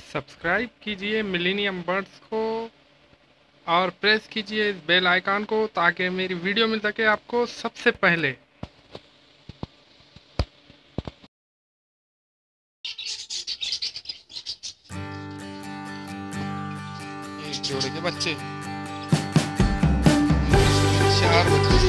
Subscribe कीजिए millennium birds को और प्रेस कीजिए इस बेल आइकन को ताकि मेरी वीडियो मिल सके आपको सबसे पहले। एक जोड़े के बच्चे, 4 बच्चे।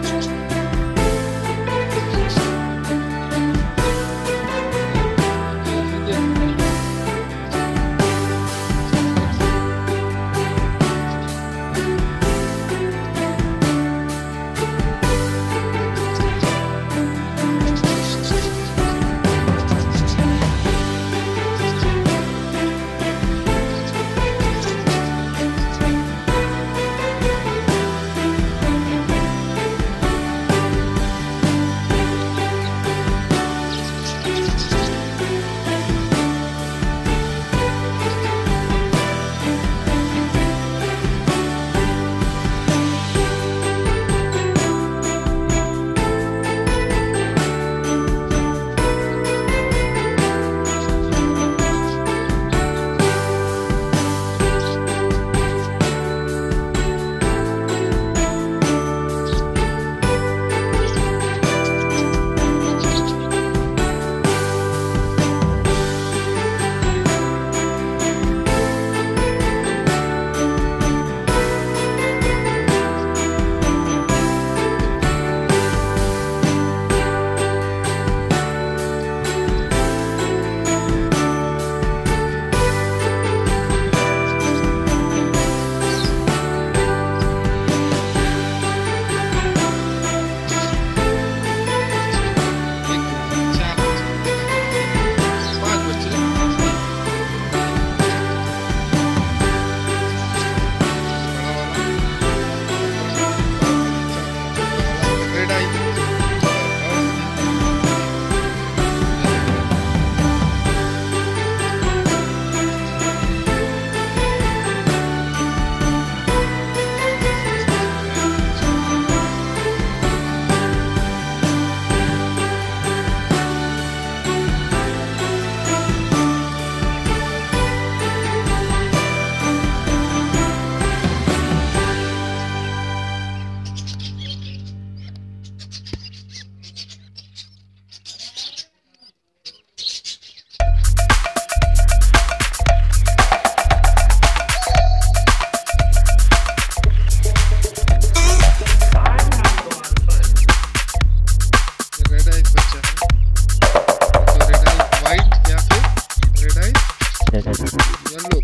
येलो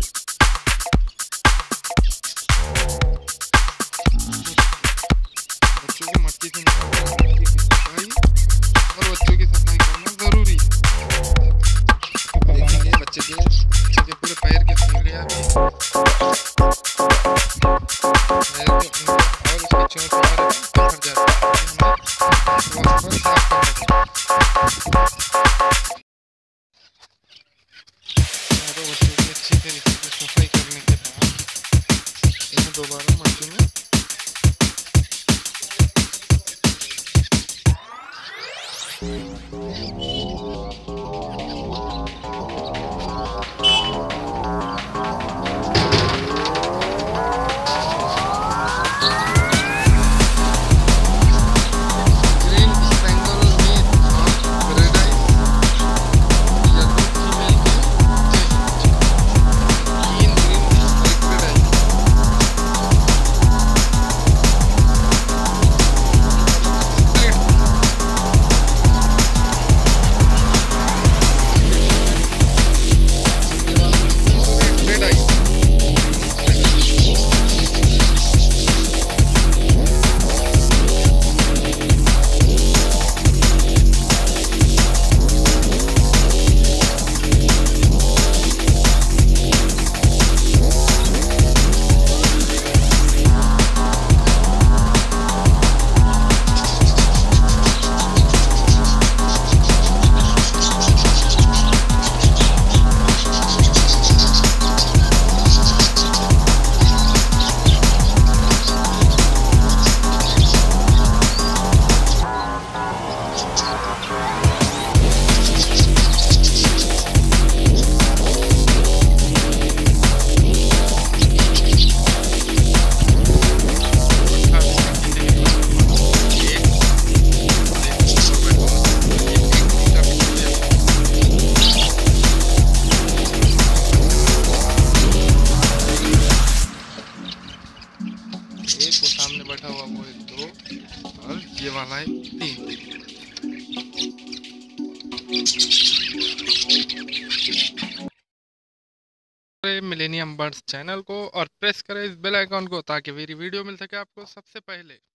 बच्चों की मट्टी से सफाई और बच्चों की सफाई करना जरूरी है। देखेंगे बच्चे के पूरे पैर के उंगलियां और उसके चोट पकड़ जाते हैं। हमें साफ करना अच्छी तरीके से सफाई करने के बाद इन्हें दोबारा मट्टी में ये वाला है 3। मिलेनियम बर्ड्स चैनल को और प्रेस करें इस बेल आइकॉन को ताकि मेरी वीडियो मिल सके आपको सबसे पहले।